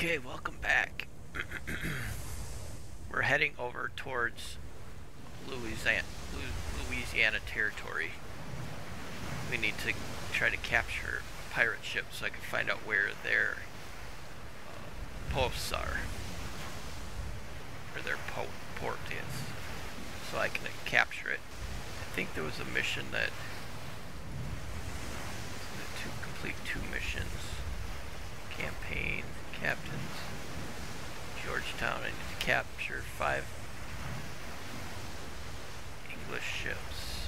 Okay, welcome back. We're heading over towards Louisiana territory. We need to try to capture a pirate ship so I can find out where their posts are. Or their port is. So I can capture it. I think there was a mission that... to complete 2 missions. Campaign, captains, Georgetown. I need to capture 5 English ships.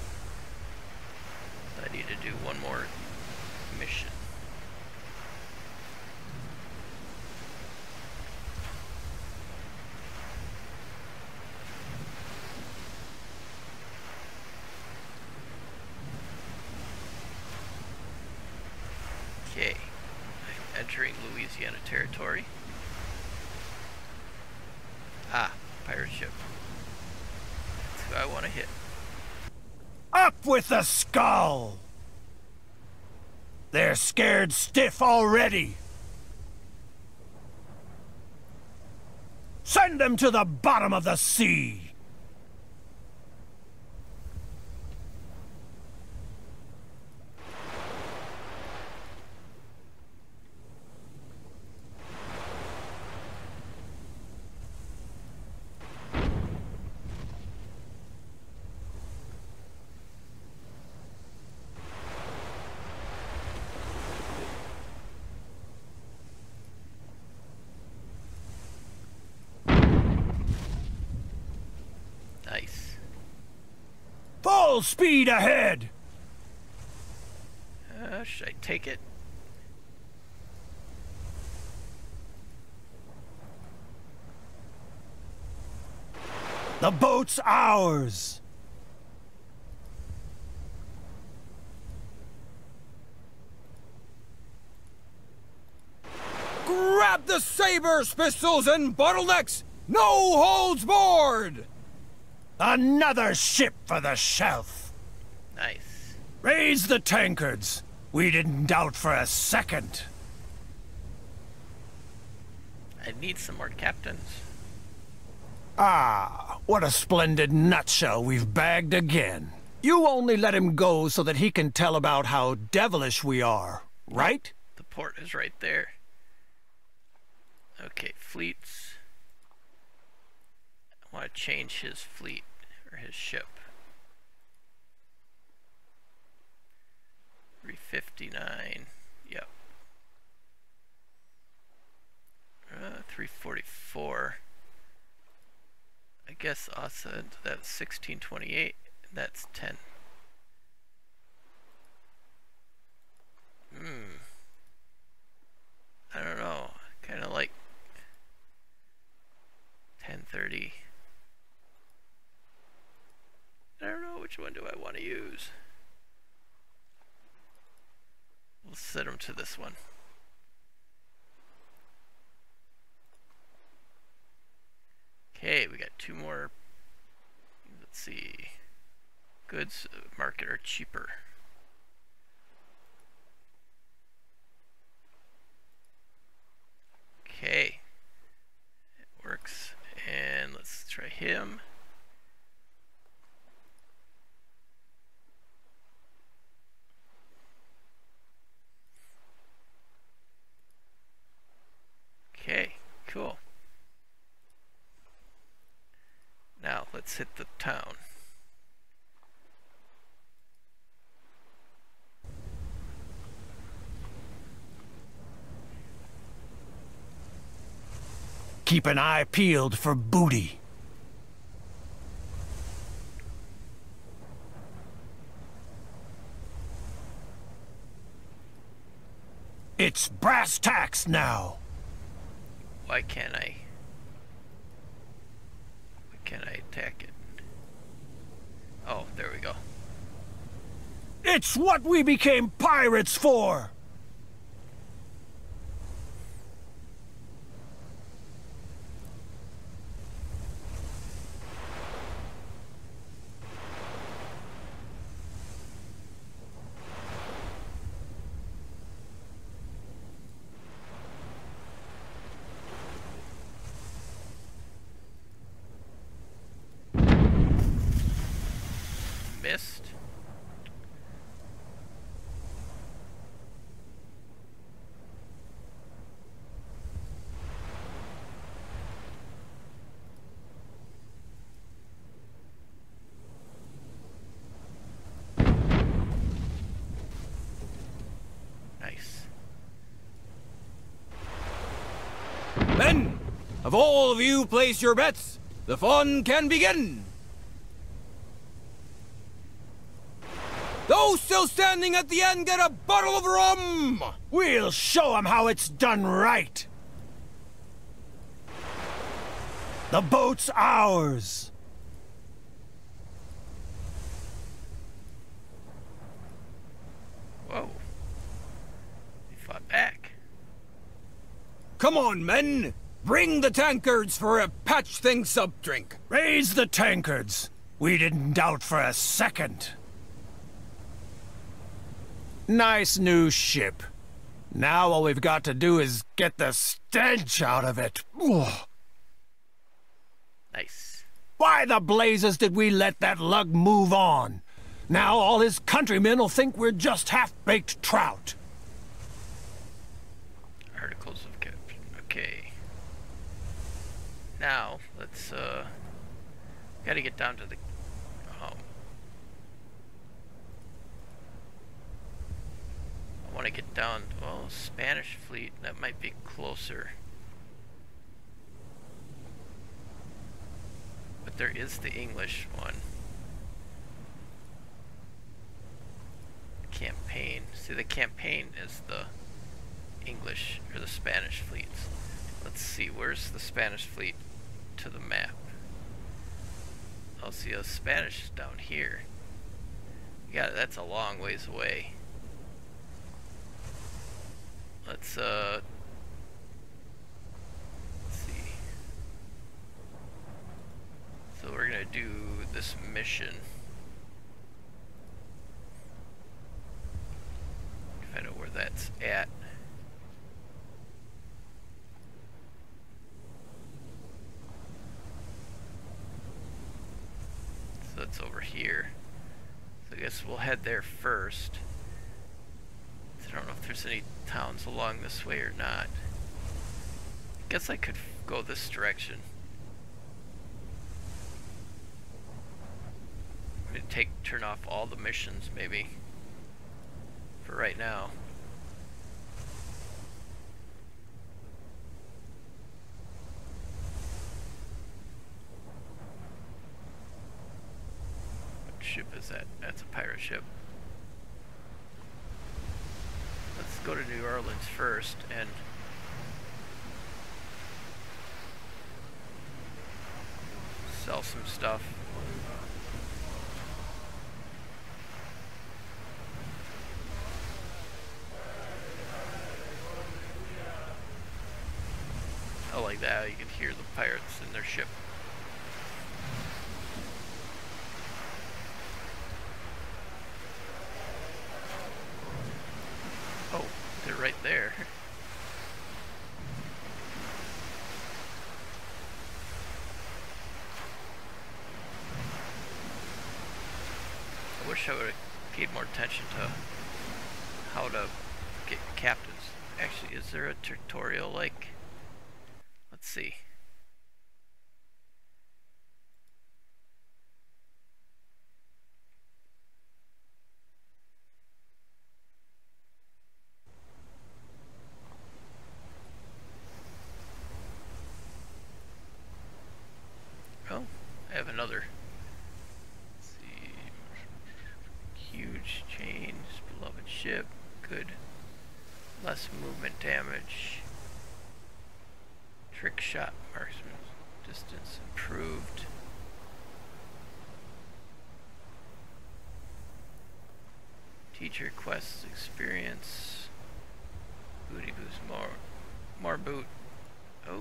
I need to do 1 more mission. Okay, I'm entering Louisiana territory. Ah, pirate ship. That's who I want to hit. Up with the skull! They're scared stiff already. Send them to the bottom of the sea! Nice. Full speed ahead! Should I take it? The boat's ours! Grab the sabers, pistols, and bottlenecks! No holds barred! Another ship for the shelf! Nice. Raise the tankards! We didn't doubt for a second! I need some more captains. Ah, what a splendid nutshell we've bagged again. You only let him go so that he can tell about how devilish we are, right? The port is right there. Okay, fleets. I want to change his fleet, or his ship. 359, yep. 344. I guess also that's 1628, and that's 10. I don't know, kind of like 1030. I don't know, which one do I want to use? We'll set them to this one. Okay, we got 2 more. Let's see. Goods market are cheaper. Okay. It works. And let's try him. Okay, cool. Now let's hit the town. Keep an eye peeled for booty. It's brass tacks now. Why can't I attack it? Oh, there we go. It's what we became pirates for! Men, have all of you placed your bets? The fun can begin. Those still standing at the end get a bottle of rum! We'll show 'em how it's done right. The boat's ours. Whoa. He fought back. Come on, men! Bring the tankards for a patch things up drink. Raise the tankards. We didn't doubt for a second. Nice new ship. Now all we've got to do is get the stench out of it. Ugh. Nice. Why the blazes did we let that lug move on? Now all his countrymen will think we're just half-baked trout. Articles of capture. Okay. Now, let's, gotta get down to the, I want to get down, well, Spanish fleet, that might be closer. But there is the English one. Campaign. See, the campaign is the English or the Spanish fleets. Let's see, where's the Spanish fleet to the map? I'll see a Spanish down here. Yeah, that's a long ways away. Let's see. So we're gonna do this mission. If I know where that's at. So that's over here. So I guess we'll head there first. I don't know if there's any towns along this way or not. I guess I could go this direction. I'm gonna turn off all the missions maybe for right now. What ship is that? That's a pirate ship. Let's go to New Orleans first and sell some stuff. I like that, you can hear the pirates in their ship. Oh, they're right there. I wish I would have paid more attention to how to get captains. Actually, is there a tutorial like... Let's see. Oh, I have another. Let's see. Huge chains, beloved ship, good. Less movement damage. Trick shot marksman distance improved. Teacher quests experience. Booty boost more boot. Oh.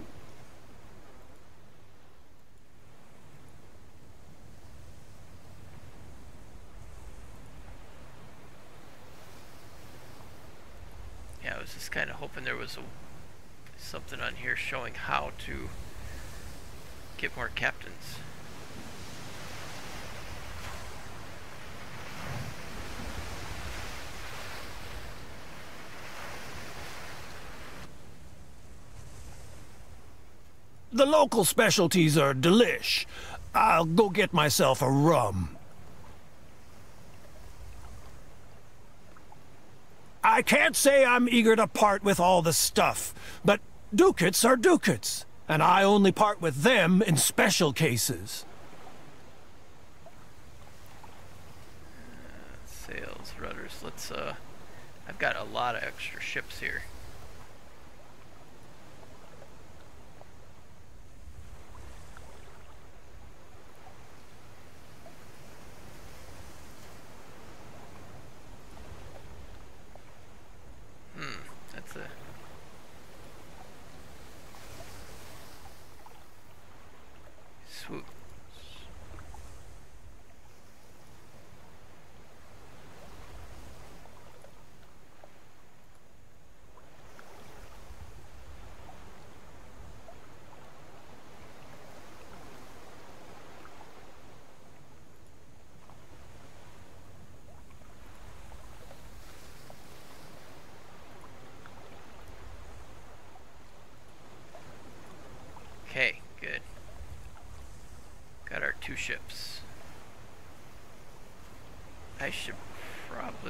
Yeah, I was just kind of hoping there was something on here showing how to get more captains. The local specialties are delish. I'll go get myself a rum. I can't say I'm eager to part with all the stuff, but Ducats are ducats, and I only part with them in special cases. Sails, rudders, let's, I've got a lot of extra ships here. That's a... Swoop. Okay, good. Got our 2 ships. I should probably...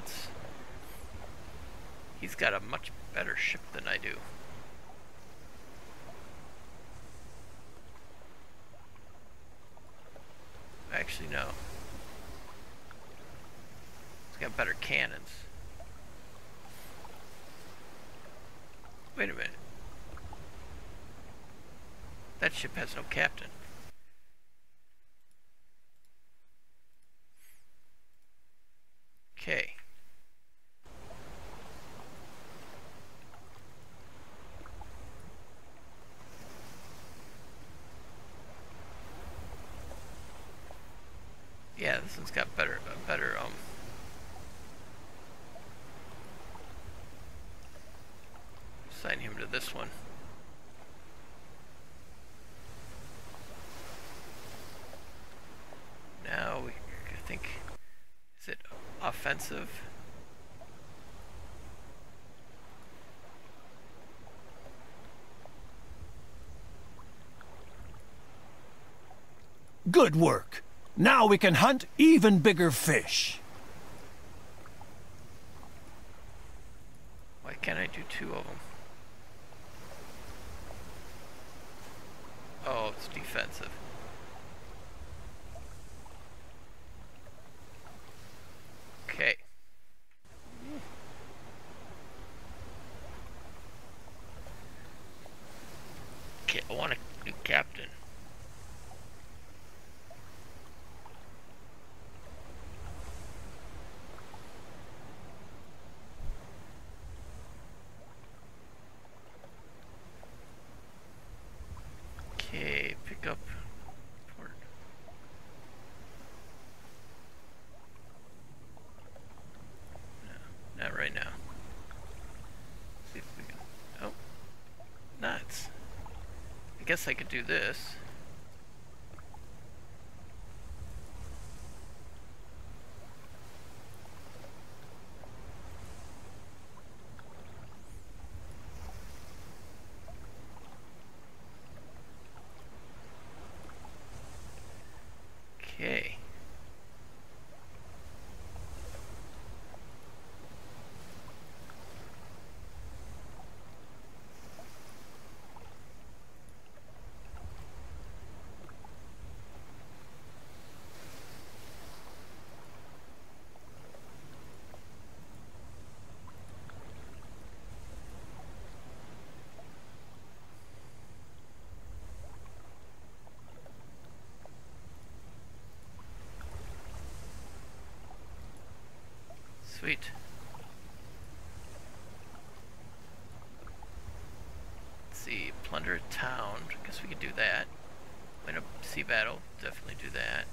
He's got a much better ship than I do. Actually, no. He's got better cannons. Wait a minute. That ship has no captain. Okay. Yeah, this one's got better, assign him to this one. Now we, I think, is it offensive? Good work. Now we can hunt even bigger fish. Why can't I do 2 of them? Oh, it's defensive. Okay. Okay, I want a new captain. Okay, pick up port. No, not right now. See if we can. Oh, nuts. I guess I could do this. Okay. Sweet. Let's see, plunder a town. Guess we could do that. Win a sea battle. Definitely do that.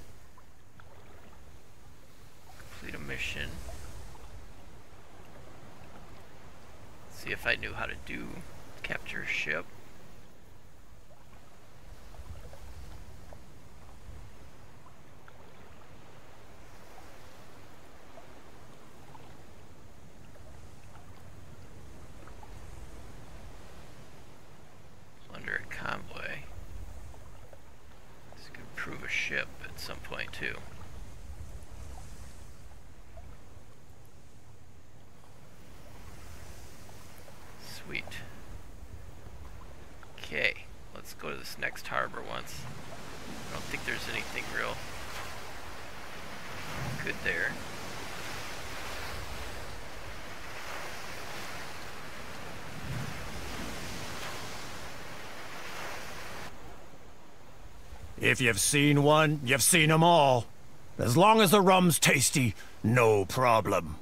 Complete a mission. See if I knew how to do capture a ship. Plunder a convoy. This could improve a ship at some point too. Sweet. Okay, let's go to this next harbor once. I don't think there's anything real good there. If you've seen one, you've seen 'em all. As long as the rum's tasty, no problem.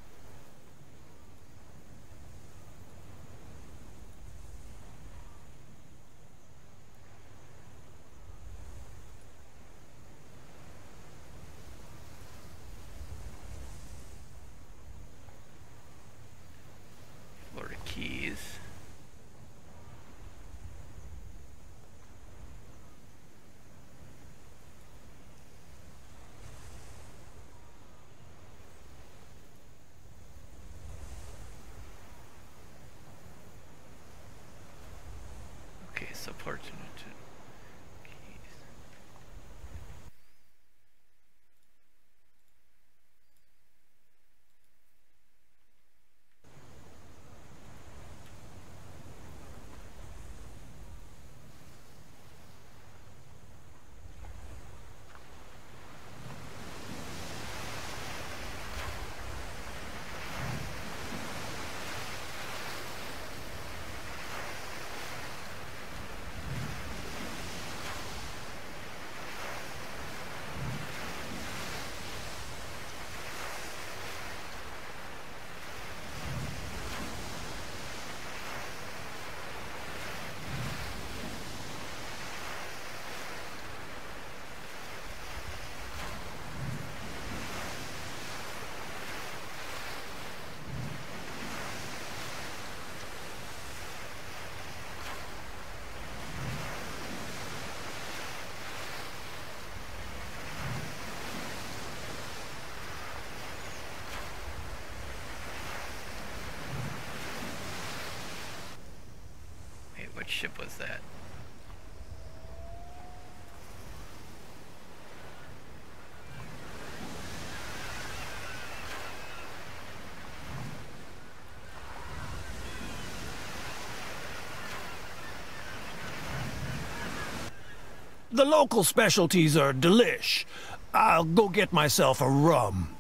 Florida Keys. Okay, support to keys. What ship was that? The local specialties are delish. I'll go get myself a rum.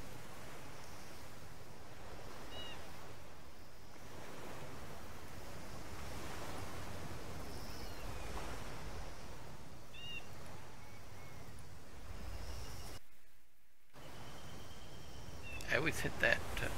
I always hit that.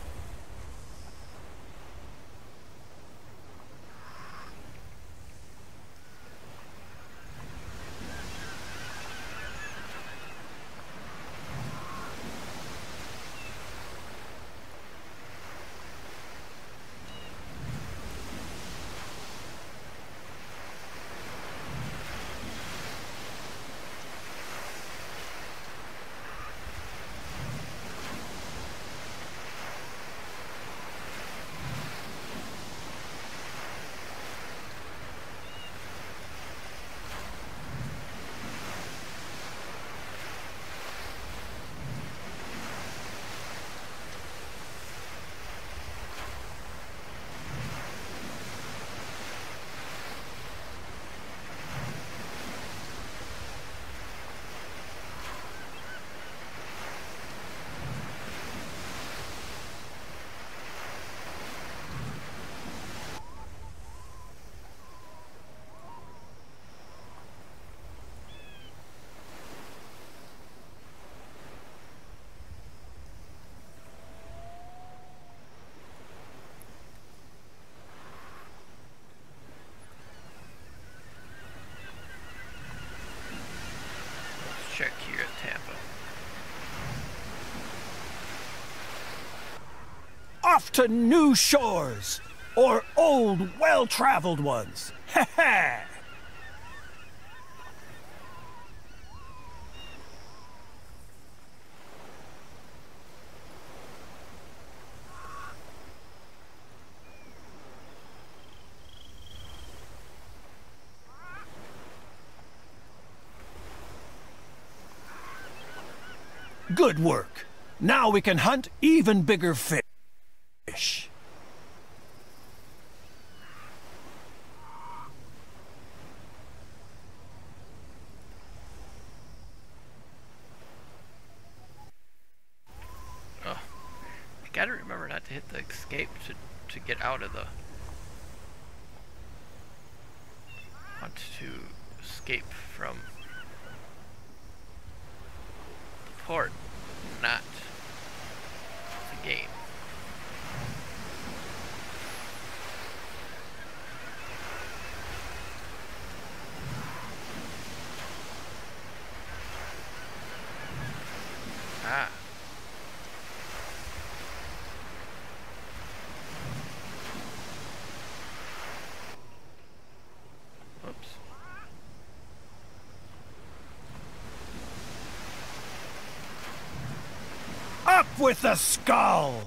Check here at Tampa. Off to new shores, or old, well-traveled ones. Ha ha! Good work. Now we can hunt even bigger fish. Gotta remember not to hit the escape to get out of the... Want to escape from the port, not the game. Ah. Whoops. Up with the skull!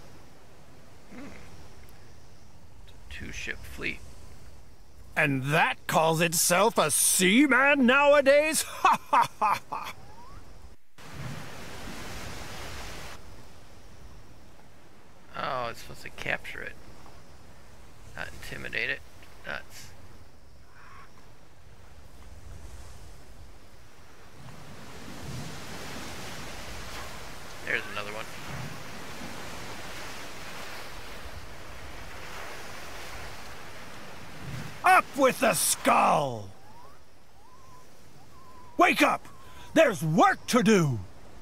Two-ship fleet. And that calls itself a seaman nowadays? Ha ha ha ha! Oh, it's supposed to capture it, not intimidate it. Nuts. There's another one. Up with the skull! Wake up! There's work to do!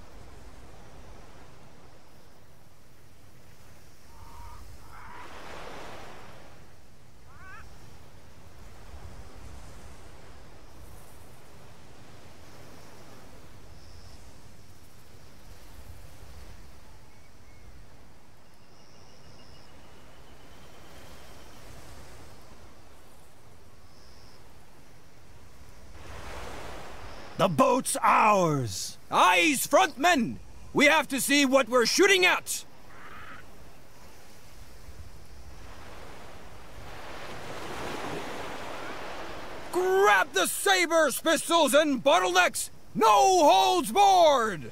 The boat's ours! Eyes, front men! We have to see what we're shooting at! Grab the sabers, pistols, and bottlenecks! No holds barred!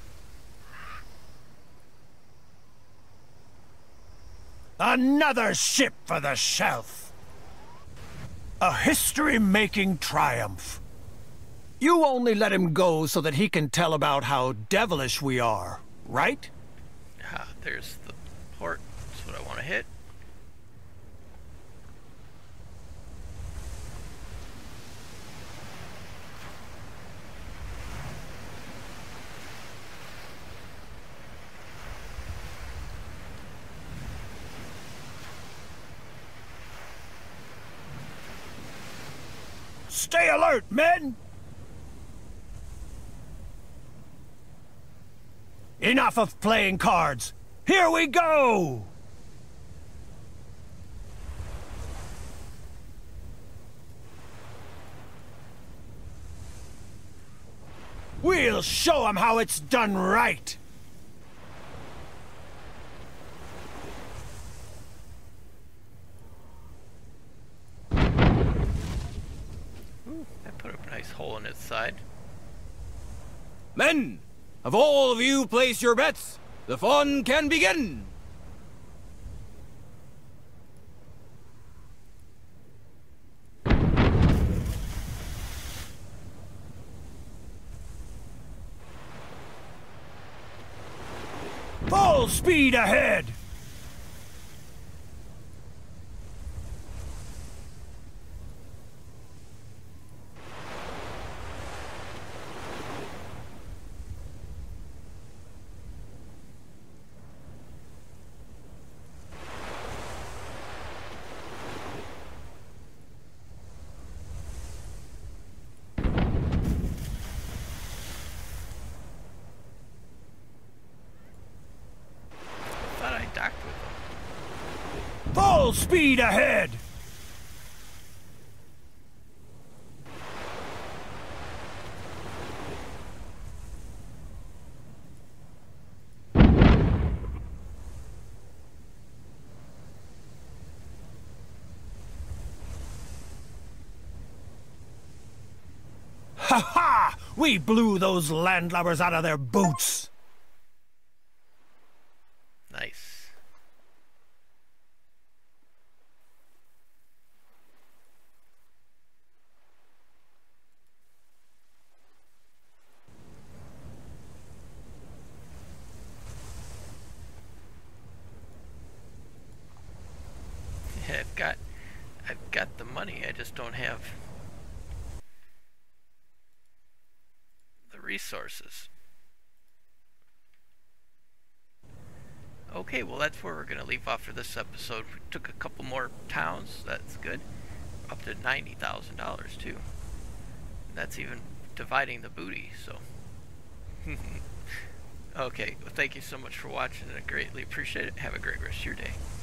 Another ship for the shelf! A history-making triumph. You only let him go so that he can tell about how devilish we are, right? Ah, there's the port. That's what I want to hit. Stay alert, men! Enough of playing cards! Here we go! We'll show 'em how it's done right! Ooh, that put a nice hole in its side. Men, have all of you placed your bets? The fun can begin! Full speed ahead! Full speed ahead! Ha ha! We blew those landlubbers out of their boots! Nice. money. I just don't have the resources. Okay, well that's where we're going to leave off for this episode. We took a couple more towns. That's good. Up to $90,000 too. That's even dividing the booty, so. Okay, well thank you so much for watching. I greatly appreciate it. Have a great rest of your day.